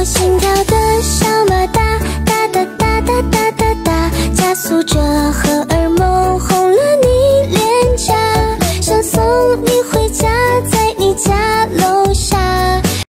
我心跳的小马达，哒哒哒哒哒哒哒，加速着荷尔蒙红了你脸颊，想送你回家。